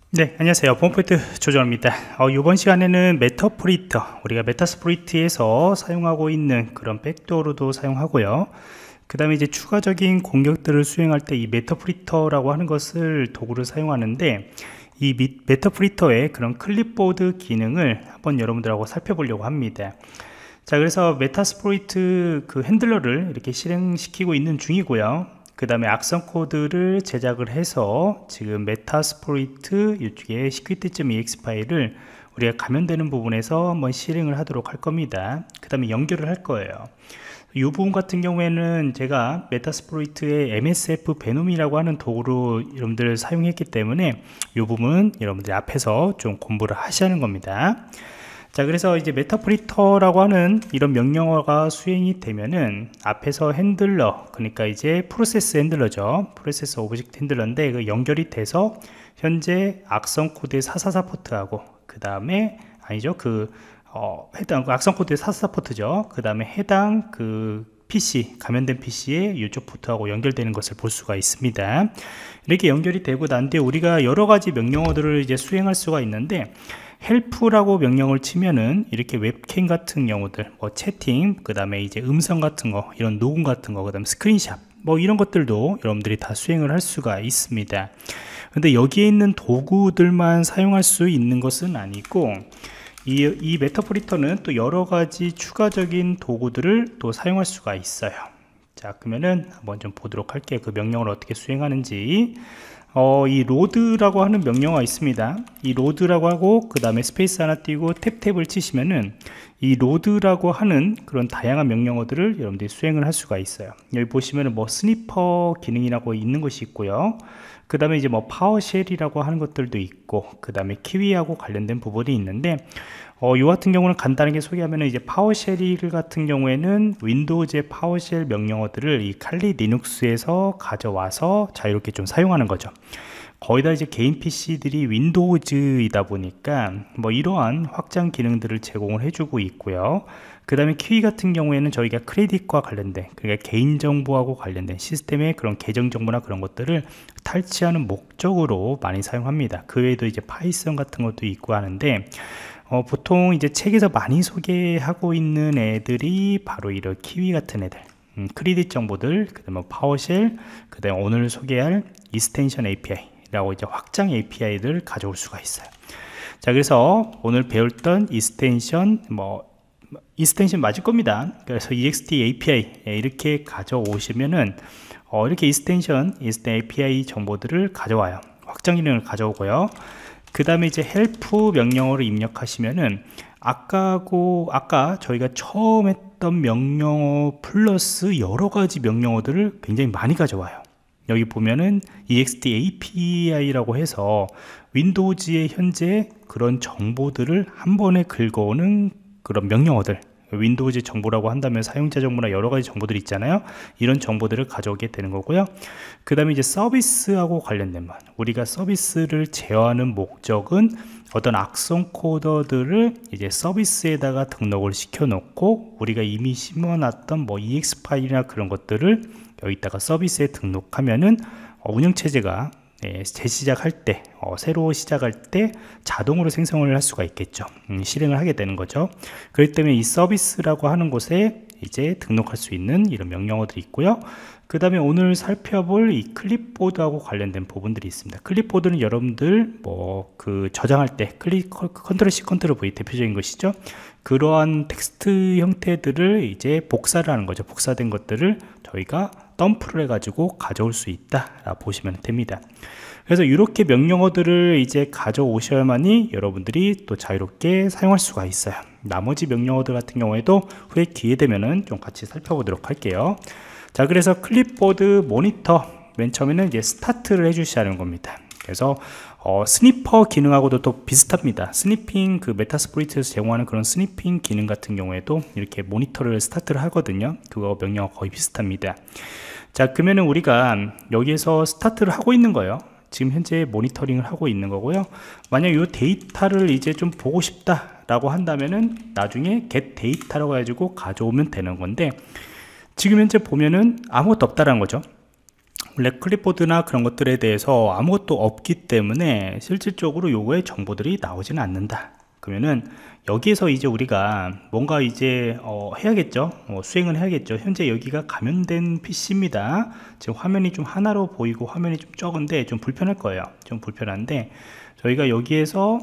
네, 안녕하세요. 폼포인트 조정입니다. 이번 시간에는 메타프리터, 우리가 메타스프로이트에서 사용하고 있는 그런 백도어로도 사용하고요. 그 다음에 이제 추가적인 공격들을 수행할 때 이 메타프리터라고 하는 것을 도구를 사용하는데, 이 메타프리터의 그런 클립보드 기능을 한번 여러분들하고 살펴보려고 합니다. 자, 그래서 메타스프로이트 그 핸들러를 이렇게 실행시키고 있는 중이고요. 그 다음에 악성 코드를 제작을 해서 지금 메타스프로이트 이쪽에 secret.ex 파일을 우리가 감염되는 부분에서 한번 실행을 하도록 할 겁니다. 그 다음에 연결을 할 거예요. 이 부분 같은 경우에는 제가 메타스프로이트의 MSF 베놈이라고 하는 도구로 여러분들 사용했기 때문에 이 부분 여러분들 앞에서 좀 공부를 하셔야 하는 겁니다. 자, 그래서 이제 메타프리터라고 하는 이런 명령어가 수행이 되면은 앞에서 핸들러, 그러니까 이제 프로세스 핸들러죠. 프로세스 오브젝트 핸들러인데 그 연결이 돼서 현재 악성 코드의 444 포트하고 그 다음에 아니죠. 해당 악성 코드의 444 포트죠. 그 다음에 해당 그 PC, 감염된 PC의 이쪽 포트하고 연결되는 것을 볼 수가 있습니다. 이렇게 연결이 되고 난 뒤에 우리가 여러 가지 명령어들을 이제 수행할 수가 있는데, 헬프라고 명령을 치면은 이렇게 웹캠 같은 경우들, 뭐 채팅, 그 다음에 이제 음성 같은 거, 이런 녹음 같은 거, 그 다음에 스크린샷, 뭐 이런 것들도 여러분들이 다 수행을 할 수가 있습니다. 근데 여기에 있는 도구들만 사용할 수 있는 것은 아니고, 이 메타프리터는 또 여러 가지 추가적인 도구들을 또 사용할 수가 있어요. 자, 그러면은 한번 좀 보도록 할게요. 그 명령을 어떻게 수행하는지. 이 로드라고 하는 명령어가 있습니다. 이 로드라고 하고 그 다음에 스페이스 하나 띄고 탭을 치시면은 이 로드라고 하는 그런 다양한 명령어들을 여러분들이 수행을 할 수가 있어요. 여기 보시면은 뭐 스니퍼 기능이라고 있는 것이 있고요. 그 다음에 이제 뭐 파워쉘이라고 하는 것들도 있고, 그 다음에 키위하고 관련된 부분이 있는데, 이 같은 경우는 간단하게 소개하면 이제 파워쉘 같은 경우에는 윈도우즈의 파워쉘 명령어들을 이 칼리 리눅스에서 가져와서 자유롭게 좀 사용하는 거죠. 거의 다 이제 개인 PC들이 윈도우즈이다 보니까 뭐 이러한 확장 기능들을 제공을 해주고 있고요. 그 다음에 키위 같은 경우에는 저희가 크레딧과 관련된, 그러니까 개인정보하고 관련된 시스템의 그런 계정정보나 그런 것들을 탈취하는 목적으로 많이 사용합니다. 그 외에도 이제 파이썬 같은 것도 있고 하는데, 보통 이제 책에서 많이 소개하고 있는 애들이 바로 이런 키위 같은 애들, 크레딧 정보들, 그 다음에 파워쉘, 그 다음에 오늘 소개할 이스텐션 API 라고 이제 확장 API를 가져올 수가 있어요. 자, 그래서 오늘 배웠던 이스텐션 맞을 겁니다. 그래서 ext API 이렇게 가져오시면은 이렇게 이스텐션 API 정보들을 가져와요. 확장 기능을 가져오고요. 그 다음에 이제 help 명령어를 입력하시면은 아까 저희가 처음 했던 명령어 플러스 여러 가지 명령어들을 굉장히 많이 가져와요. 여기 보면은 ext API라고 해서 윈도우즈의 현재 그런 정보들을 한 번에 긁어오는 그런 명령어들, 윈도우즈 정보라고 한다면 사용자 정보나 여러 가지 정보들이 있잖아요. 이런 정보들을 가져오게 되는 거고요. 그 다음에 이제 서비스하고 관련된 것, 우리가 서비스를 제어하는 목적은 어떤 악성 코더들을 이제 서비스에다가 등록을 시켜 놓고 우리가 이미 심어놨던 뭐 EX 파일이나 그런 것들을 여기다가 서비스에 등록하면은 운영체제가 재시작할 때, 새로 시작할 때 자동으로 생성을 할 수가 있겠죠. 실행을 하게 되는 거죠. 그렇기 때문에 이 서비스라고 하는 곳에 이제 등록할 수 있는 이런 명령어들이 있고요. 그 다음에 오늘 살펴볼 이 클립보드하고 관련된 부분들이 있습니다. 클립보드는 여러분들 저장할 때 컨트롤 C 컨트롤 V 대표적인 것이죠. 그러한 텍스트 형태들을 이제 복사를 하는 거죠. 복사된 것들을 저희가 덤프를 해가지고 가져올 수 있다 라고 보시면 됩니다. 그래서 이렇게 명령어들을 이제 가져오셔야만이 여러분들이 또 자유롭게 사용할 수가 있어요. 나머지 명령어들 같은 경우에도 후에 기회 되면은 좀 같이 살펴보도록 할게요. 자, 그래서 클립보드 모니터 맨 처음에는 이제 스타트를 해주셔야 하는 겁니다. 그래서 스니퍼 기능하고도 또 비슷합니다. 스니핑, 그 메타스프로이트에서 제공하는 그런 스니핑 기능 같은 경우에도 이렇게 모니터를 스타트를 하거든요. 그거 명령어 거의 비슷합니다. 자, 그러면은 우리가 여기에서 스타트를 하고 있는 거예요. 지금 현재 모니터링을 하고 있는 거고요. 만약 이 데이터를 이제 좀 보고 싶다 라고 한다면은 나중에 get 데이터라고 해가지고 가져오면 되는 건데, 지금 현재 보면은 아무것도 없다라는 거죠. 원래 클립보드나 그런 것들에 대해서 아무것도 없기 때문에 실질적으로 요거의 정보들이 나오지는 않는다. 그러면은 여기에서 이제 우리가 뭔가 이제 해야겠죠. 수행을 해야겠죠. 현재 여기가 감염된 PC입니다. 지금 화면이 좀 하나로 보이고 화면이 좀 적은데 좀 불편할 거예요. 좀 불편한데 저희가 여기에서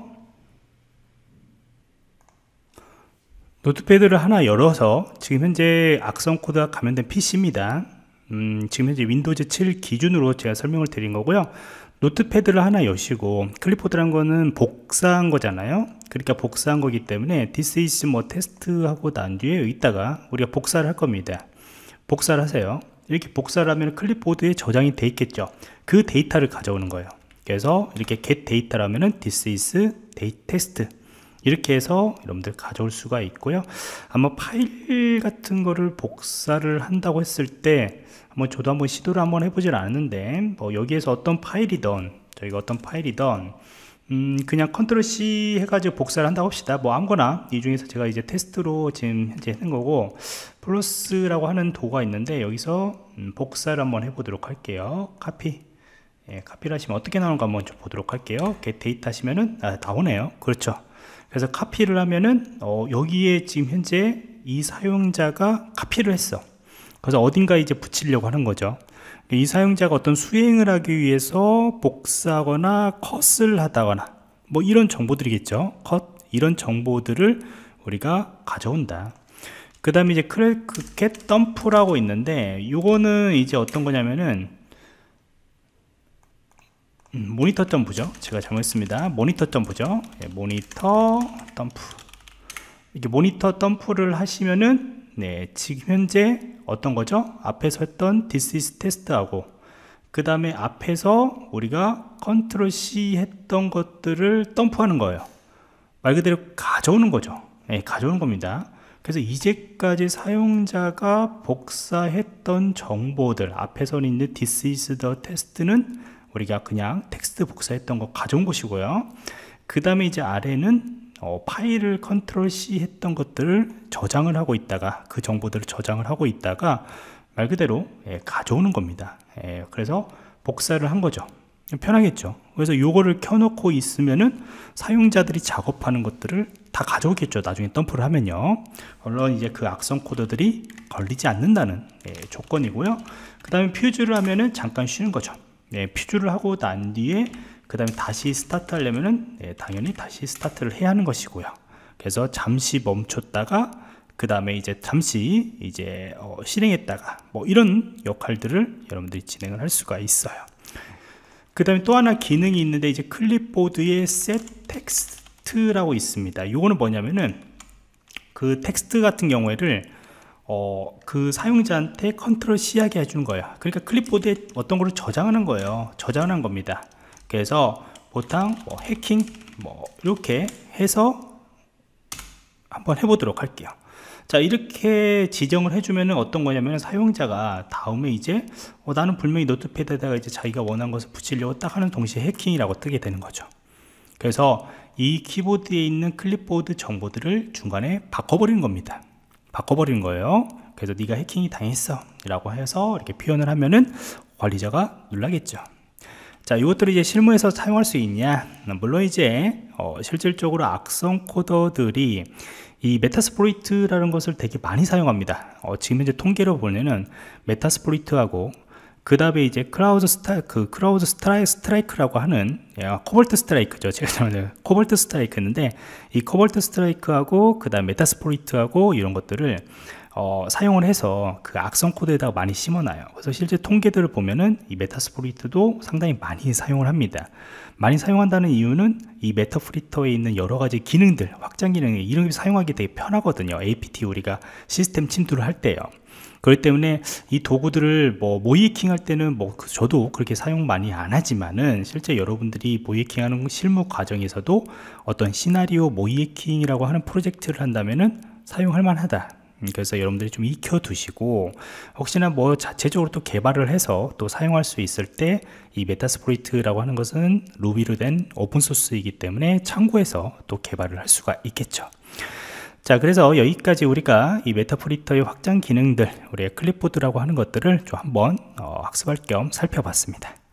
노트패드를 하나 열어서 지금 현재 악성 코드가 감염된 PC입니다. 지금 현재 윈도우즈 7 기준으로 제가 설명을 드린 거고요. 노트패드를 하나 여시고 클립보드란 거는 복사한 거잖아요. 그러니까 복사한 거기 때문에 this is 뭐 테스트 하고 난 뒤에 여기다가 우리가 복사를 할 겁니다. 복사를 하세요. 이렇게 복사를 하면 클립보드에 저장이 돼 있겠죠. 그 데이터를 가져오는 거예요. 그래서 이렇게 get 데이터라면은 this is test 이렇게 해서 여러분들 가져올 수가 있고요. 아마 파일 같은 거를 복사를 한다고 했을 때 저도 한번 시도를 한번 해보질 않았는데 여기에서 어떤 파일이든 저희가 어떤 파일이든 그냥 컨트롤 C 해가지고 복사를 한다고 합시다. 아무거나 이 중에서 제가 이제 테스트로 지금 현재 하는 거고 플러스라고 하는 도구가 있는데 여기서 복사를 한번 해보도록 할게요. 카피 카피를 하시면 어떻게 나오는가 한번 좀 보도록 할게요. get 데이터 하시면은 나오네요. 그렇죠. 그래서 카피를 하면은 여기에 지금 현재 이 사용자가 카피를 했어. 그래서 어딘가 이제 붙이려고 하는 거죠. 이 사용자가 어떤 수행을 하기 위해서 복사하거나 컷을 하다거나 이런 정보들이겠죠. 컷 이런 정보들을 우리가 가져온다. 그 다음에 이제 get dump라고 있는데 이거는 이제 어떤 거냐면은 모니터 점프죠. 제가 잘못했습니다. 모니터 점프죠. 모니터 덤프. 이렇게 모니터 덤프를 하시면은 지금 현재 어떤 거죠? 앞에서 했던 this is test 하고 그 다음에 앞에서 우리가 컨트롤 C 했던 것들을 덤프하는 거예요. 말 그대로 가져오는 거죠. 가져오는 겁니다. 그래서 이제까지 사용자가 복사했던 정보들 앞에서 있는 this is the test는 우리가 그냥 텍스트 복사했던 거 가져온 것이고요. 그 다음에 이제 아래는 파일을 컨트롤 C 했던 것들을 저장을 하고 있다가 그 정보들을 저장을 하고 있다가 말 그대로 가져오는 겁니다. 그래서 복사를 한 거죠. 편하겠죠. 그래서 요거를 켜놓고 있으면은 사용자들이 작업하는 것들을 다 가져오겠죠. 나중에 덤프를 하면요. 물론 이제 그 악성 코드들이 걸리지 않는다는 조건이고요. 그 다음에 퓨즈를 하면은 잠깐 쉬는 거죠. 퓨즈를 하고 난 뒤에 그 다음에 다시 스타트 하려면은 당연히 다시 스타트를 해야 하는 것이고요. 그래서 잠시 멈췄다가 그 다음에 이제 잠시 이제 실행했다가 이런 역할들을 여러분들이 진행을 할 수가 있어요. 그 다음에 또 하나 기능이 있는데 이제 클립보드에 set text라고 있습니다. 이거는 뭐냐면은 그 텍스트 같은 경우에를 그 사용자한테 컨트롤 C 하게 해주는 거예요. 그러니까 클립보드에 어떤 거를 저장하는 거예요. 저장하는 겁니다. 그래서 보통 해킹 이렇게 해서 한번 해보도록 할게요. 자, 이렇게 지정을 해주면은 어떤 거냐면 사용자가 다음에 이제 나는 분명히 노트패드에다가 이제 자기가 원하는 것을 붙이려고 딱 하는 동시에 해킹이라고 뜨게 되는 거죠. 그래서 이 키보드에 있는 클립보드 정보들을 중간에 바꿔버리는 겁니다. 바꿔버리는 거예요. 그래서 네가 해킹이 당했어 라고 해서 이렇게 표현을 하면은 관리자가 놀라겠죠. 자, 이것들을 이제 실무에서 사용할 수 있냐? 물론 이제 실질적으로 악성 코더들이 이 메타스플로이트라는 것을 되게 많이 사용합니다. 지금 현재 통계로 보면은 메타스플로이트하고 그 다음에 이제 크라우드 스트라이크라고 하는 코볼트 스트라이크죠. 제가 잘못해요. 코볼트 스트라이크인데 이 코볼트 스트라이크하고 그 다음 메타스플로이트하고 이런 것들을 사용을 해서 그 악성 코드에다가 많이 심어놔요. 그래서 실제 통계들을 보면은 이 메타스플로이트도 상당히 많이 사용을 합니다. 많이 사용한다는 이유는 이 메타플리터에 있는 여러 가지 기능들, 확장 기능이 이런 게 사용하기 되게 편하거든요. APT 우리가 시스템 침투를 할 때요. 그렇기 때문에 이 도구들을 모이킹 할 때는 저도 그렇게 사용 많이 안 하지만은 실제 여러분들이 모이킹 하는 실무 과정에서도 어떤 시나리오 모이킹이라고 하는 프로젝트를 한다면은 사용할 만하다. 그래서 여러분들이 좀 익혀 두시고 혹시나 자체적으로 또 개발을 해서 또 사용할 수 있을 때 이 메타스플로이트라고 하는 것은 루비로 된 오픈소스이기 때문에 참고해서 또 개발을 할 수가 있겠죠. 자, 그래서 여기까지 우리가 이 메타프리터의 확장 기능들, 우리의 클립보드라고 하는 것들을 좀 한번 학습할 겸 살펴봤습니다.